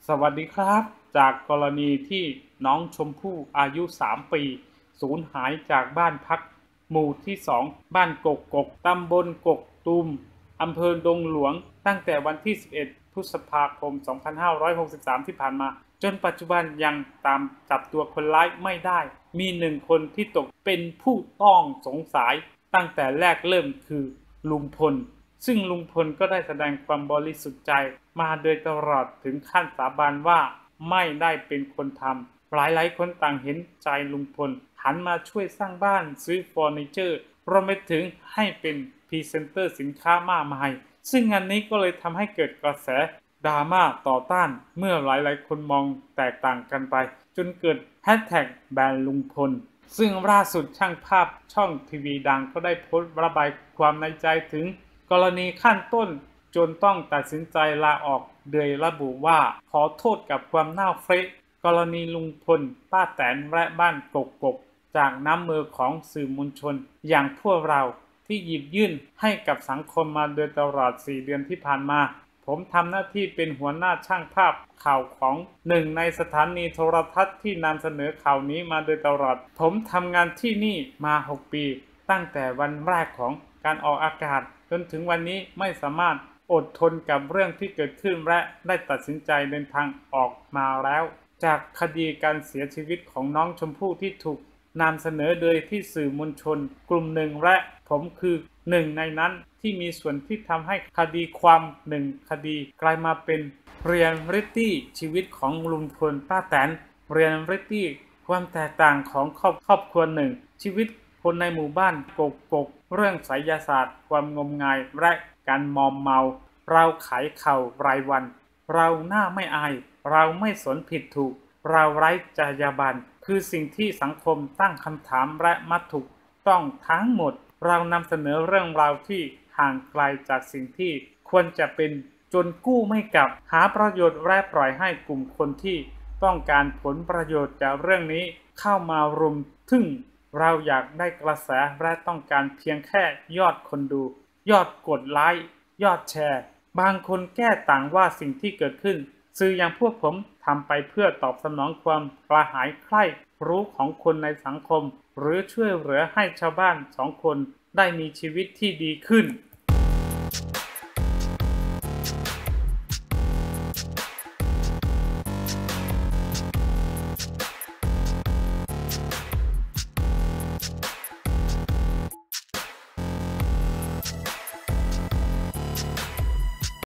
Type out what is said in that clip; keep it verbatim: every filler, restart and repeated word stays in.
สวัสดีครับจากกรณีที่น้องชมพู่อายุสามปีสูญหายจากบ้านพักหมู่ที่สองบ้านกกกกตำบลกกตูมอำเภอดงหลวงตั้งแต่วันที่สิบเอ็ดพฤษภาคมสองพันห้าร้อยหกสิบสามที่ผ่านมาจนปัจจุบันยังตามจับตัวคนร้ายไม่ได้มีหนึ่งคนที่ตกเป็นผู้ต้องสงสัยตั้งแต่แรกเริ่มคือลุงพลซึ่งลุงพลก็ได้แสดงความบริสุทธิ์ใจมาโดยตลอดถึงขั้นสาบานว่าไม่ได้เป็นคนทำหลายๆคนต่างเห็นใจลุงพลหันมาช่วยสร้างบ้านซื้อเฟอร์นิเจอร์รวมไปถึงให้เป็นพรีเซนเตอร์สินค้ามากมายซึ่งงานนี้ก็เลยทำให้เกิดกระแสดราม่าต่อต้านเมื่อหลายๆคนมองแตกต่างกันไปจนเกิดแฮชแท็กแบนลุงพลซึ่งล่าสุดช่างภาพช่องทีวีดังก็ได้โพสต์ระบายความในใจถึงกรณีขั้นต้นจนต้องตัดสินใจลาออกโดยระบุว่าขอโทษกับความน่าเฟะกรณีลุงพลป้าแตนและบ้านกกกกจากน้ำมือของสื่อมวลชนอย่างพวกเราที่หยิบยื่นให้กับสังคมมาโดยตลอดสี่เดือนที่ผ่านมาผมทำหน้าที่เป็นหัวหน้าช่างภาพข่าวของหนึ่งในสถานีโทรทัศน์ที่นำเสนอข่าวนี้มาโดยตลอดผมทำงานที่นี่มาหกปีตั้งแต่วันแรกของการออกอากาศจนถึงวันนี้ไม่สามารถอดทนกับเรื่องที่เกิดขึ้นและได้ตัดสินใจเดินทางออกมาแล้วจากคดีการเสียชีวิตของน้องชมพู่ที่ถูกนำเสนอโดยที่สื่อมวลชนกลุ่มหนึ่งและผมคือหนึ่งในนั้นที่มีส่วนที่ทำให้คดีความหนึ่งคดีกลายมาเป็นเรียลลิตี้ชีวิตของลุงพลป้าแตนเรียลลิตี้ความแตกต่างของครอบครอบครัวหนึ่งชีวิตคนในหมู่บ้านกกกกเรื่องไสยศาสตร์ความงมงายและการมอมเมาเราขายข่าวรายวันเราหน้าไม่อายเราไม่สนผิดถูกเราไร้จรรยาบรรณคือสิ่งที่สังคมตั้งคำถามและมัดถูกต้องทั้งหมดเรานำเสนอเรื่องราวที่ห่างไกลจากสิ่งที่ควรจะเป็นจนกู้ไม่กลับหาประโยชน์และปล่อยให้กลุ่มคนที่ต้องการผลประโยชน์จากเรื่องนี้เข้ามารุมทึ่งเราอยากได้กระแสและต้องการเพียงแค่ยอดคนดูยอดกดไลค์ยอดแชร์บางคนแก้ต่างว่าสิ่งที่เกิดขึ้นสื่ออย่างพวกผมทำไปเพื่อตอบสนองความกระหายใคร่รู้ของคนในสังคมหรือช่วยเหลือให้ชาวบ้านสองคนได้มีชีวิตที่ดีขึ้น